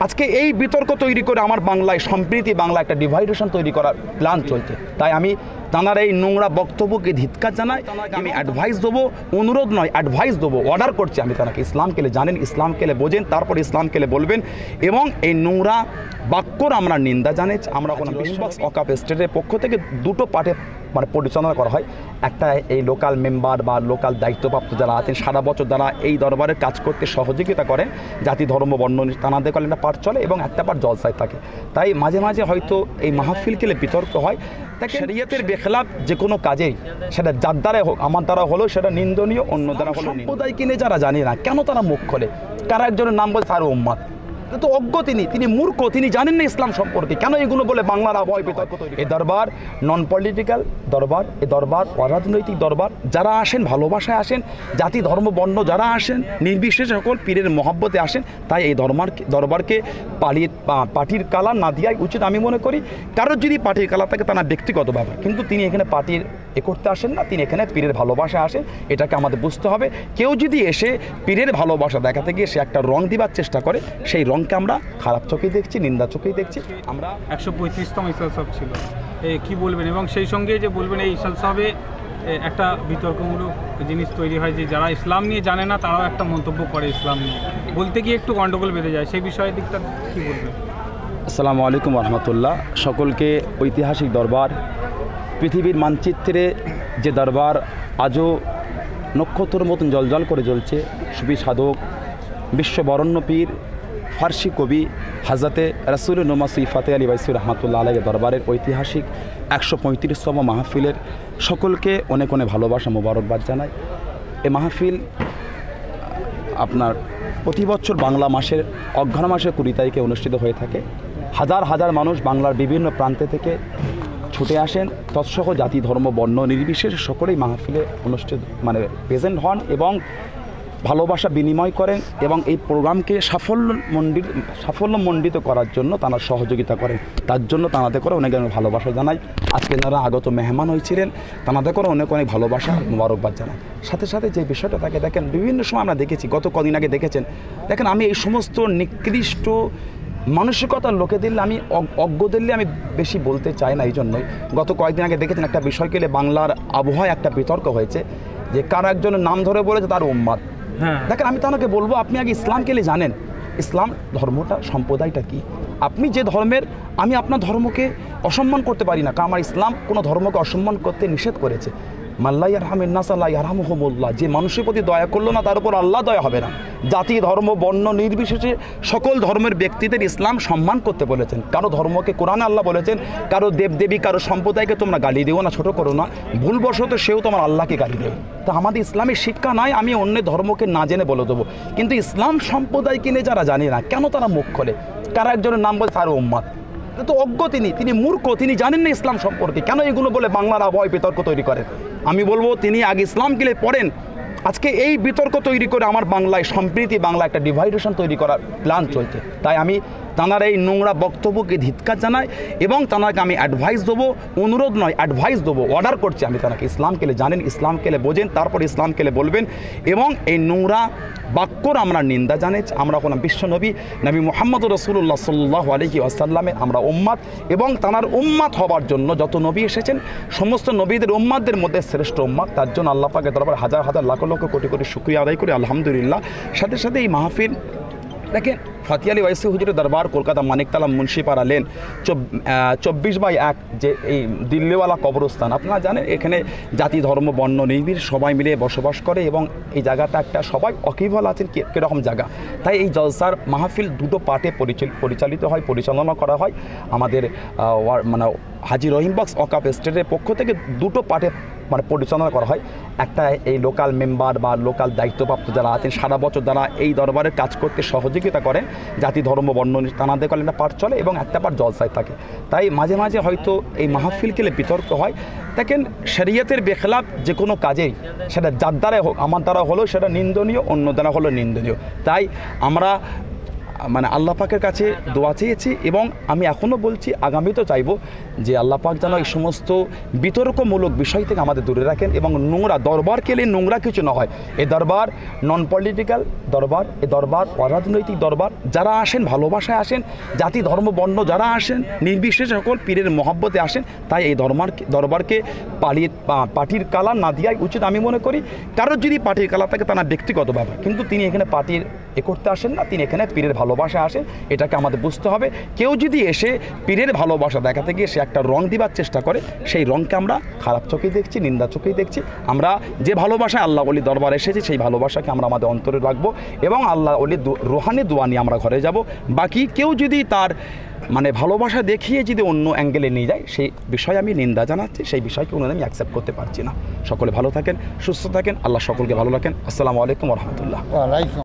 আজকে এই বিতর্ক তৈরি করে আমার বাংলায় সম্প্রীতি বাংলা একটা ডিভাইডেশন তৈরি করার প্ল্যান চলছে। তাই আমি তাঁর এই নোংরা বক্তব্যকে ধিক্কার জানাই। আমি অ্যাডভাইস দেবো, অনুরোধ নয় অ্যাডভাইস দেবো, অর্ডার করছি আমি তাকে ইসলাম কেলে জানেন, ইসলাম কেলে বোঝেন, তারপর ইসলাম কেলে বলবেন এবং এই নোংরা বাক্যর আমরা নিন্দা জানাই। আমরা কোনো বিশ্ববক্স অকাপ স্টেটের পক্ষ থেকে দুটো পার্টে পরিচালনা করা হয়। একটা এই লোকাল মেম্বার বা লোকাল দায়িত্বপ্রাপ্ত যারা আছেন সারা বছর যারা এই দরবারের কাজ করতে সহযোগিতা করেন, জাতি ধর্ম বর্ণ তানাদের কলে একটা পার্ট চলে এবং একটা পার্ট জলসায় থাকে। তাই মাঝে মাঝে হয়তো এই মাহফিল কেলে বিতর্ক হয়। তাকে শরিয়তের বেখেলাফ যে কোনো কাজেই সেটা যার দ্বারাই হোক, আমার দ্বারা হলেও সেটা নিন্দনীয়, অন্য দ্বারা হলো সম্প্রদায় কিনে যারা জানে না কেন তারা মুখ খোলে। কারা একজনের নাম বলে তার উম্মাদ, তো অজ্ঞ তিনি মূর্খ, তিনি জানেন না ইসলাম সম্পর্কে, কেন এগুলো বলে বাংলার আবহাওয়া বিতর্ক তৈরি। এই দরবার নন পলিটিক্যাল দরবার, এ দরবার অরাজনৈতিক দরবার। যারা আসেন ভালোবাসায় আসেন, জাতি ধর্ম বর্ণ যারা আসেন নির্বিশেষে সকল পীরের মহব্বতে আসেন। তাই এই দরবারকে পার্টির কালার না দেওয়াই উচিত আমি মনে করি। কারোর যদি পার্টির কালার থাকে তা না ব্যক্তিগত ব্যাপার, কিন্তু তিনি এখানে পার্টির করতে আসেন না, তিনি এখানে পীরের ভালোবাসায় আসেন, এটাকে আমাদের বুঝতে হবে। কেউ যদি এসে পীরের ভালোবাসা দেখাতে গিয়ে সে একটা রং দিবার চেষ্টা করে, সেই রংকে আমরা খারাপ চোখেই দেখছি, নিন্দা চোখেই দেখছি। আমরা 135তম ইসাল সাহেব ছিল, কি বলবেন? এবং সেই সঙ্গে যে বলবেন এই ইসাল সাহেবে একটা বিতর্কমূলক জিনিস তৈরি হয় যে যারা ইসলাম নিয়ে জানে না তারাও একটা মন্তব্য করে ইসলাম নিয়ে, বলতে গিয়ে একটু গণ্ডগোল বেঁধে যায়, সেই বিষয়ের দিকটা কী বলবেন? আসসালামু আলাইকুম রহমতুল্লাহ। সকলকে ঐতিহাসিক দরবার, পৃথিবীর মানচিত্রে যে দরবার আজও নক্ষত্রের মতন জলজল করে জ্বলছে, সুফি সাধক বিশ্ববরণ্য পীর ফার্সি কবি হাজরতে রাসূল নোমা সিফাতে আলী বাইসি রহমতুল্লাহ আলাইহি দরবারের ঐতিহাসিক 135তম মাহফিলের সকলকে অনেক অনেক ভালোবাসা মোবারকবাদ জানাই। এই মাহফিল আপনার প্রতি বছর বাংলা মাসের অগ্রহায়ণ মাসের 20 তারিখে অনুষ্ঠিত হয়ে থাকে। হাজার হাজার মানুষ বাংলার বিভিন্ন প্রান্তে থেকে ছুটে আসেন, তৎসহ জাতি ধর্ম বর্ণ নির্বিশেষে সকলেই মাহফিলে প্রেজেন্ট হন এবং ভালোবাসা বিনিময় করেন এবং এই প্রোগ্রামকে সাফল্যমণ্ডিত করার জন্য তারা সহযোগিতা করেন। তার জন্য তাদের করে অনেক অনেক ভালোবাসা জানাই। আজকে যারা আগত মেহমান হয়েছিলেন তাদের করে অনেক অনেক ভালোবাসা মোবারকবাদ জানাই। সাথে সাথে যে বিষয়টা তাকে দেখেন, বিভিন্ন সময় আমরা দেখেছি, গত কদিন আগে দেখেছেন, দেখেন আমি এই সমস্ত নিকৃষ্ট মানসিকতার লোকেদের আমি অজ্ঞদের আমি বেশি বলতে চাই না। এই জন্যই গত কয়েকদিন আগে দেখেছেন একটা বিষয়কে বাংলার আবহাওয়ায় একটা বিতর্ক হয়েছে যে কার একজনের নাম ধরে বলেছে তার উম্মাদ। দেখেন আমি তাকে বলবো আপনি আগে ইসলাম কেলে জানেন, ইসলাম ধর্মটা সম্প্রদায়টা কি। আপনি যে ধর্মের, আমি আপনার ধর্মকে অসম্মান করতে পারি না, কারণ আমার ইসলাম কোনো ধর্মকে অসম্মান করতে নিষেধ করেছে। মাল্লা ইয়ারহামিন নাস আল্লাহ ইয়ারহামুহুমুল্লাহ, যে মানুষের প্রতি দয়া করলো না তার উপর আল্লাহ দয়া হবে না। জাতি ধর্ম বর্ণ নির্বিশেষে সকল ধর্মের ব্যক্তিদের ইসলাম সম্মান করতে বলেছেন। কারো ধর্মকে কোরআনে আল্লাহ বলেছেন, কারো দেবদেবী কারো সম্প্রদায়কে তোমরা গালি দিও না, ছোটো করো না, ভুলবশত সেও তোমার আল্লাহকে গালি দেবে। তা আমাদের ইসলামের শিক্ষা নয় আমি অন্য ধর্মকে না জেনে বলে দেবো, কিন্তু ইসলাম সম্প্রদায়কে নিয়ে যারা জানে না কেন তারা মুখ খোলে। কারা একজনের নাম বলে তার উম্মাদ, তো অজ্ঞ তিনি মূর্খ, তিনি জানেন না ইসলাম সম্পর্কে, কেন এগুলো বলে বাংলার আবহাওয়া বিতর্ক তৈরি করেন। আমি বলবো তিনি আগে ইসলাম কেলে পড়েন। আজকে এই বিতর্ক তৈরি করে আমার বাংলায় সম্প্রীতি বাংলা একটা ডিভাইডেশন তৈরি করার প্ল্যান চলছে। তাই আমি তাঁর এই নোংরা বক্তব্যকে ধিক্কার জানাই এবং তাঁকে আমি অ্যাডভাইস দেবো, অনুরোধ নয় অ্যাডভাইস দেবো, অর্ডার করছি আমি তাকে ইসলাম কেলে জানেন, ইসলাম কেলে বোঝেন, তারপর ইসলাম কেলে বলবেন এবং এই নোংরা বাক্যর আমরা নিন্দা জানাই। আমরা কোনো বিশ্ব নবী মুহাম্মদ রাসূলুল্লাহ সাল্লাল্লাহু আলাইহি ওয়াসাল্লামের আমরা উম্মাত এবং তাঁর উম্মাত হবার জন্য যত নবী এসেছেন সমস্ত নবীদের উম্মাতদের মধ্যে শ্রেষ্ঠ উম্মাত। তার জন্য আল্লাহ পাকের দরবারে হাজার হাজার লাখ লক্ষ কোটি কোটি শুকরিয়া আদায় করি আলহামদুলিল্লাহ। সাথে সাথে এই মাহফিল দেখেন ফাতিয়া আলী ওয়াইসি হুজুরের দরবার কলকাতা মানিকতলা মুন্সিপাড়া লেন 24/1 যে এই দিল্লিওয়ালা কবরস্থান, আপনারা জানেন এখানে জাতি ধর্ম বর্ণ নির্বিশেষে সবাই মিলে বসবাস করে এবং এই জায়গাটা একটা সবাই অকিবল আছেন কীরকম জায়গা। তাই এই জলসার মাহফিল দুটো পার্টে পরিচালিত হয়, পরিচালনা করা হয়। আমাদের হাজি রহিম বক্স অকাপ স্টেটের পক্ষ থেকে দুটো পার্টে পরিচালনা করা হয়। একটা এই লোকাল মেম্বার বা লোকাল দায়িত্বপ্রাপ্ত যারা আছেন সারা বছর যারা এই দরবারের কাজ করতে সহযোগিতা করেন, জাতি ধর্ম বর্ণ তানাদের কলে একটা পার্ট চলে এবং একটা পার্ট জলসায় থাকে। তাই মাঝে মাঝে হয়তো এই মাহফিল কেলে বিতর্ক হয়। দেখেন শরিয়তের বেখেলাফ যে কোনো কাজেই সেটা যার দ্বারাই হোক, আমার দ্বারা হলেও সেটা নিন্দনীয়, অন্য দ্বারা হলো নিন্দনীয়। তাই আমরা মানে আল্লাহ পাকের কাছে দোয়া চেয়েছি এবং আমি এখনও বলছি আগামীতেও চাইবো যে আল্লাহ পাক যেন এই সমস্ত বিতর্কমূলক বিষয় থেকে আমাদের দূরে রাখেন এবং নোংরা দরবার কেলে নোংরা কিছু না হয়। এ দরবার নন পলিটিক্যাল দরবার, এ দরবার অরাজনৈতিক দরবার। যারা আসেন ভালোবাসায় আসেন, জাতি ধর্ম বর্ণ যারা আসেন নির্বিশেষে সকল পীরের মহব্বতে আসেন। তাই এই দরবারকে পার্টির কালার না দেওয়াই উচিত আমি মনে করি। কারোর যদি পার্টির কালার থাকে তা না ব্যক্তিগত ব্যাপার, কিন্তু তিনি এখানে পার্টির করতে আসেন না, তিনি এখানে পীরের ভালোবাসা আসেন, এটাকে আমাদের বুঝতে হবে। কেউ যদি এসে পীরের ভালোবাসা দেখাতে গিয়ে সে একটা রং দিবার চেষ্টা করে, সেই রংকে আমরা খারাপ চোখেই দেখছি, নিন্দা চোখেই দেখছি। আমরা যে ভালোবাসায় আল্লাহ ওলি দরবার এসেছি সেই ভালোবাসাকে আমরা আমাদের অন্তরে রাখবো এবং আল্লাহ ওলি রুহানি দোয়া নিয়ে আমরা ঘরে যাব। বাকি কেউ যদি তার মানে ভালোবাসা দেখিয়ে যদি অন্য অ্যাঙ্গেলে নিয়ে যায় সেই বিষয়ে আমি নিন্দা জানাচ্ছি, সেই বিষয়কে কোনো আমি অ্যাকসেপ্ট করতে পারছি না। সকলে ভালো থাকেন, সুস্থ থাকেন, আল্লাহ সকলকে ভালো রাখেন। আসসালামু আলাইকুম ওয়া রাহমাতুল্লাহ।